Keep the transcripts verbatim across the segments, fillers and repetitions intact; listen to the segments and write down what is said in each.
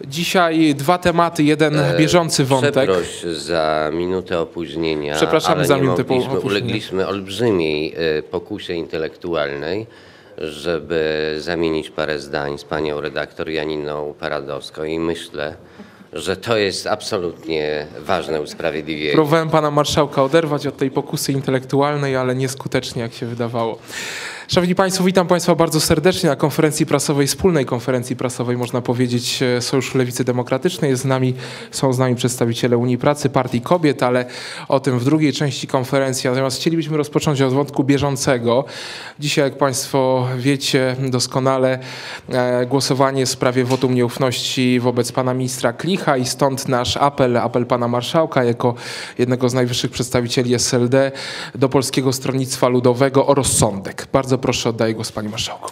Dzisiaj dwa tematy, jeden bieżący wątek. Przeproś za minutę opóźnienia. Przepraszamy ale za nie minutę mogliśmy, opóźnienia. Ulegliśmy olbrzymiej pokusie intelektualnej, żeby zamienić parę zdań z panią redaktor Janiną Paradowską i myślę, że to jest absolutnie ważne usprawiedliwienie. Próbowałem pana marszałka oderwać od tej pokusy intelektualnej, ale nieskutecznie, jak się wydawało. Szanowni Państwo, witam Państwa bardzo serdecznie na konferencji prasowej, wspólnej konferencji prasowej, można powiedzieć, Sojuszu Lewicy Demokratycznej. Jest z nami, są z nami przedstawiciele Unii Pracy, Partii Kobiet, ale o tym w drugiej części konferencji. Natomiast chcielibyśmy rozpocząć od wątku bieżącego. Dzisiaj, jak Państwo wiecie doskonale, głosowanie w sprawie wotum nieufności wobec pana ministra Klicha i stąd nasz apel, apel pana marszałka jako jednego z najwyższych przedstawicieli S L D do Polskiego Stronnictwa Ludowego o rozsądek. Bardzo proszę, oddaję głos panie marszałku.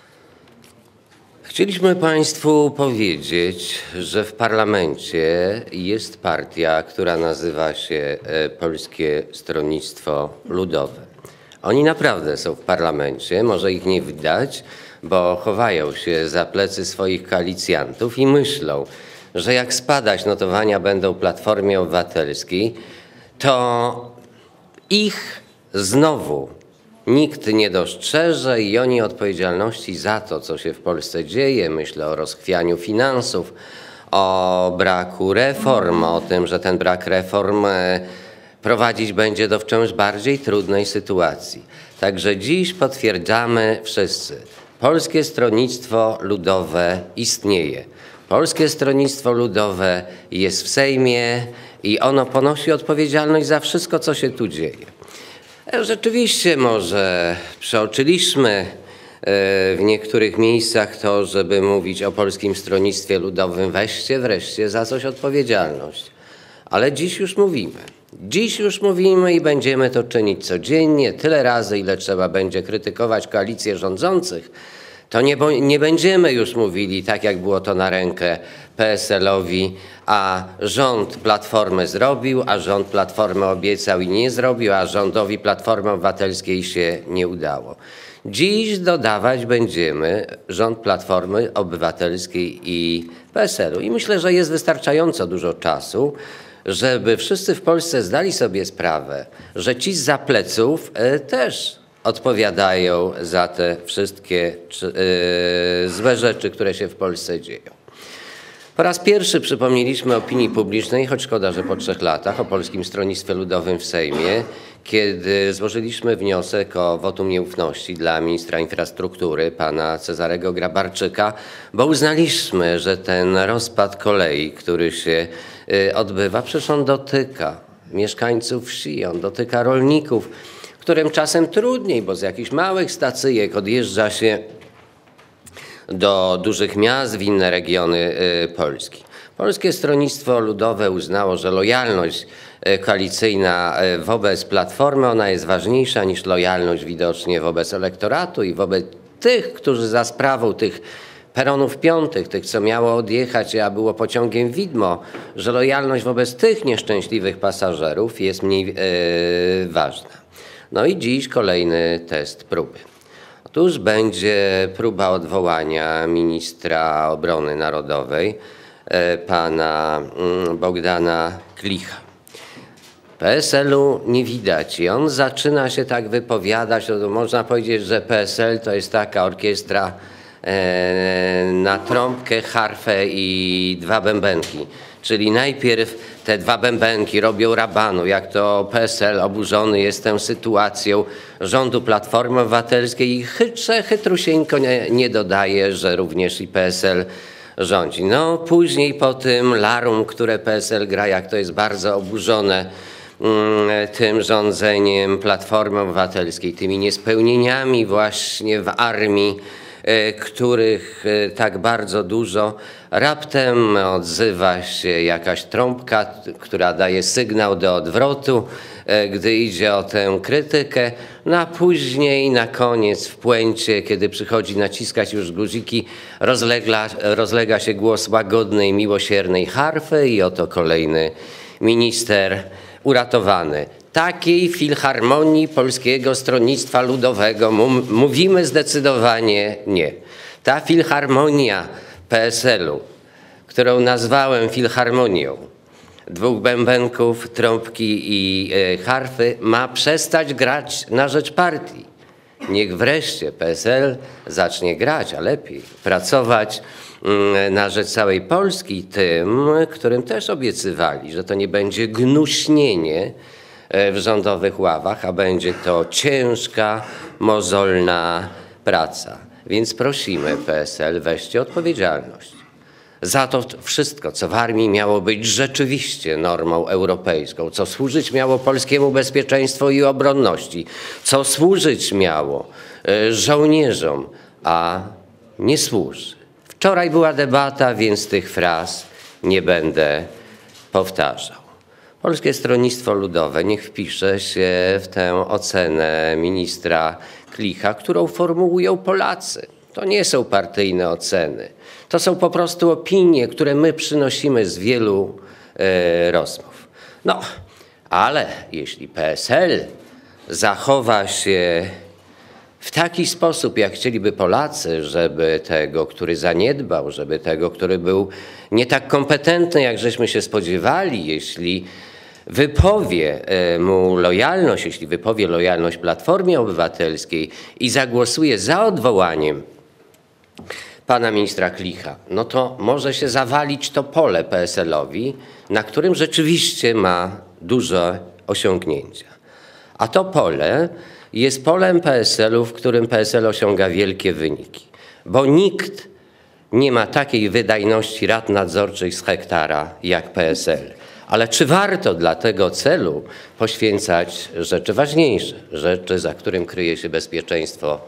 Chcieliśmy Państwu powiedzieć, że w parlamencie jest partia, która nazywa się Polskie Stronnictwo Ludowe. Oni naprawdę są w parlamencie, może ich nie widać, bo chowają się za plecy swoich koalicjantów i myślą, że jak spadać notowania będą Platformie Obywatelskiej, to ich znowu nikt nie dostrzeże i oni odpowiedzialności za to, co się w Polsce dzieje, myślę o rozchwianiu finansów, o braku reform, o tym, że ten brak reform prowadzić będzie do wciąż bardziej trudnej sytuacji. Także dziś potwierdzamy wszyscy, Polskie Stronnictwo Ludowe istnieje. Polskie Stronnictwo Ludowe jest w Sejmie i ono ponosi odpowiedzialność za wszystko, co się tu dzieje. Rzeczywiście może przeoczyliśmy w niektórych miejscach to, żeby mówić o Polskim Stronnictwie Ludowym. Weźcie wreszcie za coś odpowiedzialność. Ale dziś już mówimy. Dziś już mówimy i będziemy to czynić codziennie, tyle razy, ile trzeba będzie krytykować koalicję rządzących. To nie, nie będziemy już mówili tak, jak było to na rękę P S L-owi, a rząd Platformy zrobił, a rząd Platformy obiecał i nie zrobił, a rządowi Platformy Obywatelskiej się nie udało. Dziś dodawać będziemy rząd Platformy Obywatelskiej i P S L-u. I myślę, że jest wystarczająco dużo czasu, żeby wszyscy w Polsce zdali sobie sprawę, że ci zza pleców też odpowiadają za te wszystkie złe rzeczy, które się w Polsce dzieją. Po raz pierwszy przypomnieliśmy opinii publicznej, choć szkoda, że po trzech latach, o Polskim Stronnictwie Ludowym w Sejmie, kiedy złożyliśmy wniosek o wotum nieufności dla ministra infrastruktury, pana Cezarego Grabarczyka, bo uznaliśmy, że ten rozpad kolei, który się odbywa, przecież on dotyka mieszkańców wsi, on dotyka rolników, którym czasem trudniej, bo z jakichś małych stacyjek odjeżdża się do dużych miast, w inne regiony Polski. Polskie Stronnictwo Ludowe uznało, że lojalność koalicyjna wobec Platformy, ona jest ważniejsza niż lojalność widocznie wobec elektoratu i wobec tych, którzy za sprawą tych peronów piątych, tych, co miało odjechać, a było pociągiem widmo, że lojalność wobec tych nieszczęśliwych pasażerów jest mniej yy, ważna. No i dziś kolejny test próby. Otóż będzie próba odwołania ministra obrony narodowej, pana Bogdana Klicha. P S L-u nie widać i on zaczyna się tak wypowiadać, można powiedzieć, że P S L to jest taka orkiestra na trąbkę, harfę i dwa bębenki. Czyli najpierw te dwa bębenki robią rabanu, jak to P S L oburzony jest tą sytuacją rządu Platformy Obywatelskiej i chytrze, chytrusieńko nie, nie dodaje, że również i P S L rządzi. No później po tym larum, które P S L gra, jak to jest bardzo oburzone mm, tym rządzeniem Platformy Obywatelskiej, tymi niespełnieniami właśnie w armii, których tak bardzo dużo, raptem odzywa się jakaś trąbka, która daje sygnał do odwrotu, gdy idzie o tę krytykę, no a później na koniec w puencie, kiedy przychodzi naciskać już guziki, rozlegla, rozlega się głos łagodnej, miłosiernej harfy i oto kolejny minister uratowany. Takiej filharmonii Polskiego Stronnictwa Ludowego mówimy zdecydowanie nie. Ta filharmonia P S L-u, którą nazwałem filharmonią dwóch bębenków, trąbki i harfy, ma przestać grać na rzecz partii. Niech wreszcie P S L zacznie grać, a lepiej pracować na rzecz całej Polski tym, którym też obiecywali, że to nie będzie gnuśnienie w rządowych ławach, a będzie to ciężka, mozolna praca. Więc prosimy P S L, weźcie odpowiedzialność za to wszystko, co w armii miało być rzeczywiście normą europejską, co służyć miało polskiemu bezpieczeństwu i obronności, co służyć miało żołnierzom, a nie służy. Wczoraj była debata, więc tych fraz nie będę powtarzał. Polskie Stronnictwo Ludowe niech wpisze się w tę ocenę ministra Klicha, którą formułują Polacy. To nie są partyjne oceny. To są po prostu opinie, które my przynosimy z wielu e, rozmów. No, ale jeśli P S L zachowa się w taki sposób, jak chcieliby Polacy, żeby tego, który zaniedbał, żeby tego, który był nie tak kompetentny, jak żeśmy się spodziewali, jeśli wypowie mu lojalność, jeśli wypowie lojalność Platformie Obywatelskiej i zagłosuje za odwołaniem pana ministra Klicha, no to może się zawalić to pole P S L-owi, na którym rzeczywiście ma duże osiągnięcia. A to pole jest polem P S L-u, w którym P S L osiąga wielkie wyniki, bo nikt nie ma takiej wydajności rad nadzorczych z hektara jak P S L. Ale czy warto dla tego celu poświęcać rzeczy ważniejsze, rzeczy, za którym kryje się bezpieczeństwo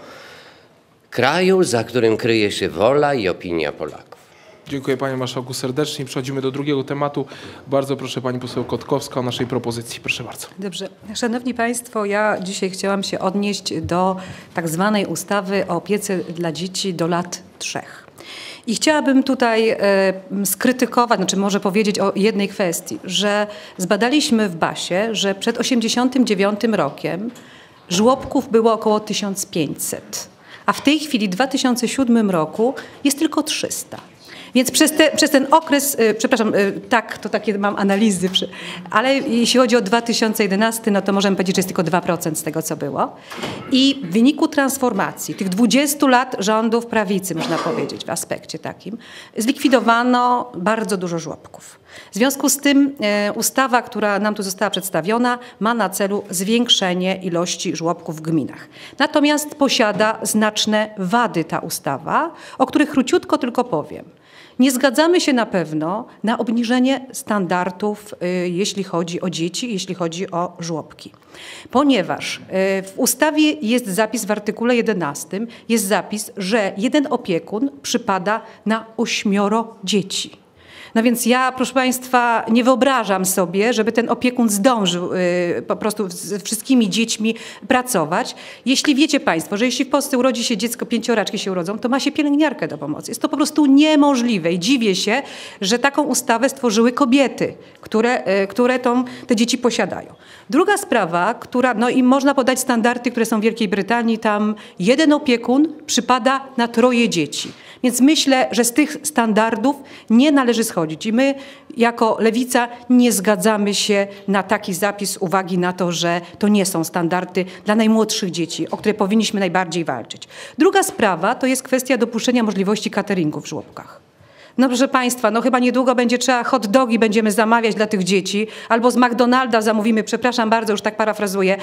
kraju, za którym kryje się wola i opinia Polaków? Dziękuję panie marszałku serdecznie. Przechodzimy do drugiego tematu. Bardzo proszę pani poseł Kotkowska o naszej propozycji. Proszę bardzo. Dobrze. Szanowni państwo, ja dzisiaj chciałam się odnieść do tak zwanej ustawy o opiece dla dzieci do lat trzech. I chciałabym tutaj e, skrytykować, znaczy może powiedzieć o jednej kwestii, że zbadaliśmy w basie, że przed osiemdziesiątym dziewiątym rokiem żłobków było około tysiąc pięćset, a w tej chwili w dwa tysiące siódmym roku jest tylko trzysta. Więc przez, te, przez ten okres, y, przepraszam, y, tak, to takie mam analizy, przy, ale jeśli chodzi o dwa tysiące jedenasty, no to możemy powiedzieć, że jest tylko dwa procent z tego, co było. I w wyniku transformacji, tych dwudziestu lat rządów prawicy, można powiedzieć, w aspekcie takim, zlikwidowano bardzo dużo żłobków. W związku z tym e, ustawa, która nam tu została przedstawiona, ma na celu zwiększenie ilości żłobków w gminach. Natomiast posiada znaczne wady ta ustawa, o których króciutko tylko powiem. Nie zgadzamy się na pewno na obniżenie standardów, y, jeśli chodzi o dzieci, jeśli chodzi o żłobki. Ponieważ y, w ustawie jest zapis w artykule jedenastym, jest zapis, że jeden opiekun przypada na ośmioro dzieci. No więc ja, proszę państwa, nie wyobrażam sobie, żeby ten opiekun zdążył y, po prostu z wszystkimi dziećmi pracować. Jeśli wiecie państwo, że jeśli w Polsce urodzi się dziecko, pięcioraczki się urodzą, to ma się pielęgniarkę do pomocy. Jest to po prostu niemożliwe i dziwię się, że taką ustawę stworzyły kobiety, które, y, które tą, te dzieci posiadają. Druga sprawa, która, no i można podać standardy, które są w Wielkiej Brytanii, tam jeden opiekun przypada na troje dzieci. Więc myślę, że z tych standardów nie należy schodzić. I my jako Lewica nie zgadzamy się na taki zapis z uwagi na to, że to nie są standardy dla najmłodszych dzieci, o które powinniśmy najbardziej walczyć. Druga sprawa to jest kwestia dopuszczenia możliwości cateringu w żłobkach. No proszę państwa, no chyba niedługo będzie trzeba hot dogi będziemy zamawiać dla tych dzieci, albo z McDonalda zamówimy, przepraszam bardzo, już tak parafrazuję,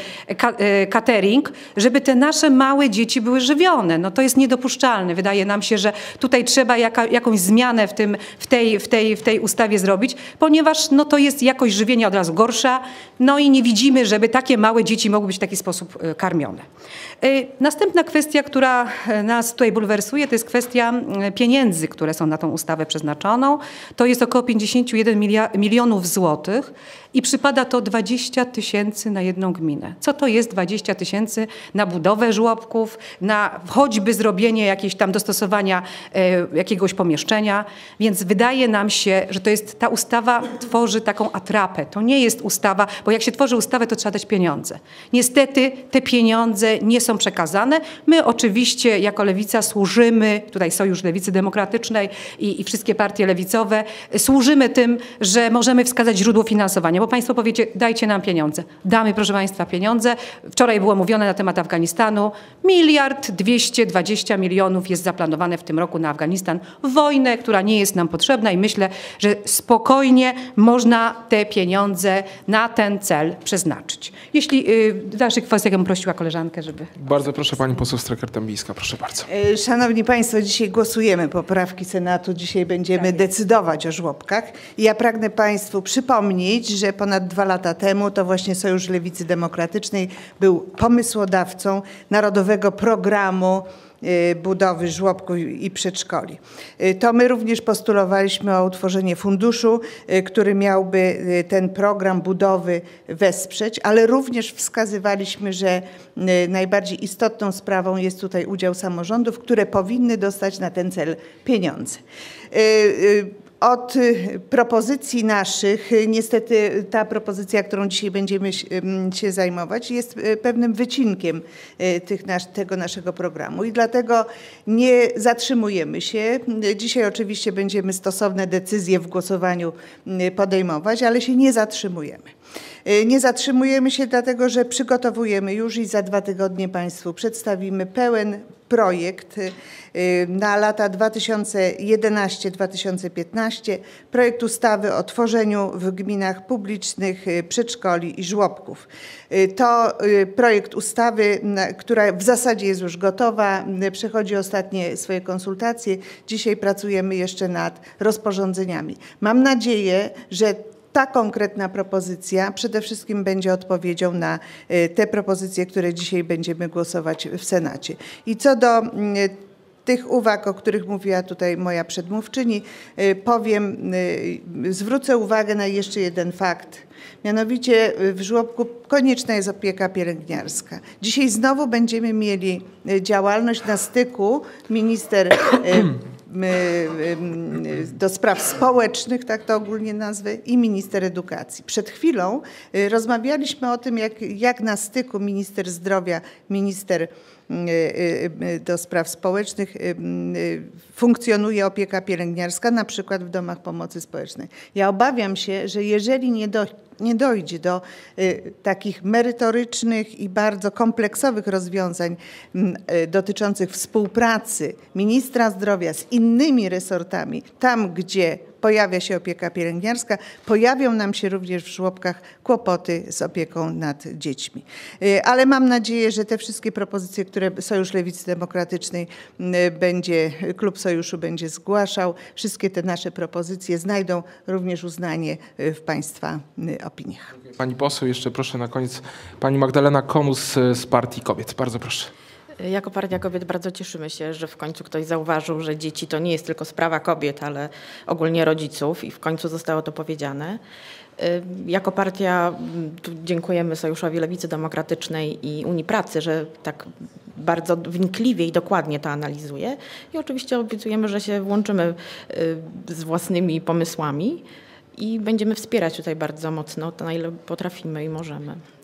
catering, żeby te nasze małe dzieci były żywione. No to jest niedopuszczalne. Wydaje nam się, że tutaj trzeba jaka, jakąś zmianę w, tym, w, tej, w, tej, w tej ustawie zrobić, ponieważ no to jest jakość żywienia od razu gorsza, no i nie widzimy, żeby takie małe dzieci mogły być w taki sposób karmione. Następna kwestia, która nas tutaj bulwersuje, to jest kwestia pieniędzy, które są na tą ustawę przeznaczoną. To jest około pięćdziesiąt jeden milionów złotych I przypada to dwadzieścia tysięcy na jedną gminę. Co to jest dwadzieścia tysięcy na budowę żłobków, na choćby zrobienie jakieś tam dostosowania e, jakiegoś pomieszczenia. Więc wydaje nam się, że to jest, ta ustawa tworzy taką atrapę. To nie jest ustawa, bo jak się tworzy ustawę, to trzeba dać pieniądze. Niestety te pieniądze nie są przekazane. My oczywiście jako Lewica służymy, tutaj Sojusz Lewicy Demokratycznej i, i wszystkie partie lewicowe, służymy tym, że możemy wskazać źródło finansowania, bo państwo powiecie, dajcie nam pieniądze. Damy, proszę państwa, pieniądze. Wczoraj było mówione na temat Afganistanu. Miliard dwieście dwadzieścia milionów jest zaplanowane w tym roku na Afganistan. Wojnę, która nie jest nam potrzebna i myślę, że spokojnie można te pieniądze na ten cel przeznaczyć. Jeśli yy, w dalszych kwestiach bym prosiła koleżankę, żeby... Bardzo proszę pani poseł Strecker-Dębińska, proszę bardzo. Szanowni Państwo, dzisiaj głosujemy poprawki Senatu, dzisiaj będziemy decydować o żłobkach. I ja pragnę Państwu przypomnieć, że ponad dwa lata temu to właśnie Sojusz Lewicy Demokratycznej był pomysłodawcą Narodowego Programu budowy żłobków i przedszkoli. To my również postulowaliśmy o utworzenie funduszu, który miałby ten program budowy wesprzeć, ale również wskazywaliśmy, że najbardziej istotną sprawą jest tutaj udział samorządów, które powinny dostać na ten cel pieniądze. Od propozycji naszych, niestety ta propozycja, którą dzisiaj będziemy się zajmować, jest pewnym wycinkiem tych nasz, tego naszego programu i dlatego nie zatrzymujemy się. Dzisiaj oczywiście będziemy stosowne decyzje w głosowaniu podejmować, ale się nie zatrzymujemy. Nie zatrzymujemy się dlatego, że przygotowujemy już i za dwa tygodnie Państwu przedstawimy pełen projekt na lata dwa tysiące jedenasty do dwa tysiące piętnastego, projekt ustawy o tworzeniu w gminach publicznych przedszkoli i żłobków. To projekt ustawy, która w zasadzie jest już gotowa, przechodzi ostatnie swoje konsultacje. Dzisiaj pracujemy jeszcze nad rozporządzeniami. Mam nadzieję, że ta konkretna propozycja przede wszystkim będzie odpowiedzią na te propozycje, które dzisiaj będziemy głosować w Senacie. I co do tych uwag, o których mówiła tutaj moja przedmówczyni, powiem, zwrócę uwagę na jeszcze jeden fakt. Mianowicie w żłobku konieczna jest opieka pielęgniarska. Dzisiaj znowu będziemy mieli działalność na styku minister do spraw społecznych, tak to ogólnie nazwę, i minister edukacji. Przed chwilą rozmawialiśmy o tym, jak, jak na styku minister zdrowia, minister do spraw społecznych funkcjonuje opieka pielęgniarska, na przykład w domach pomocy społecznej. Ja obawiam się, że jeżeli nie, do, nie dojdzie do takich merytorycznych i bardzo kompleksowych rozwiązań dotyczących współpracy ministra zdrowia z innymi resortami, tam gdzie pojawia się opieka pielęgniarska, pojawią nam się również w żłobkach kłopoty z opieką nad dziećmi. Ale mam nadzieję, że te wszystkie propozycje, które Sojusz Lewicy Demokratycznej będzie, klub Sojuszu będzie zgłaszał, wszystkie te nasze propozycje znajdą również uznanie w Państwa opiniach. Pani poseł, jeszcze proszę na koniec pani Magdalena Konus z Partii Kobiet. Bardzo proszę. Jako Partia Kobiet bardzo cieszymy się, że w końcu ktoś zauważył, że dzieci to nie jest tylko sprawa kobiet, ale ogólnie rodziców i w końcu zostało to powiedziane. Jako partia dziękujemy Sojuszowi Lewicy Demokratycznej i Unii Pracy, że tak bardzo wnikliwie i dokładnie to analizuje i oczywiście obiecujemy, że się włączymy z własnymi pomysłami i będziemy wspierać tutaj bardzo mocno, to na ile potrafimy i możemy.